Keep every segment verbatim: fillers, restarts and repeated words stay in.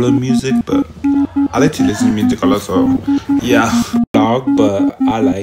popular music, but I like to listen to music a lot, so yeah, dog, but I like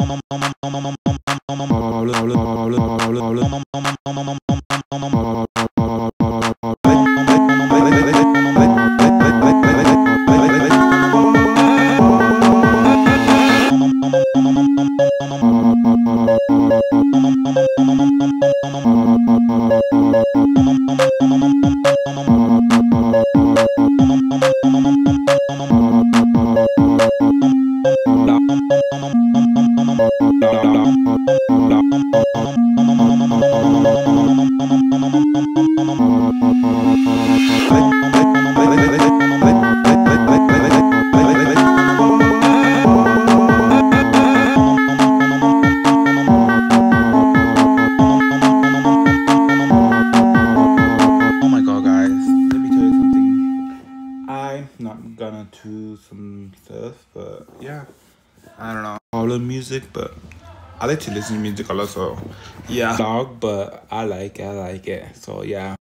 I'm not gonna do some stuff, but yeah, I don't know. Popular music, but I like to listen to music a lot, so yeah, dog, but I like, I like it, so yeah.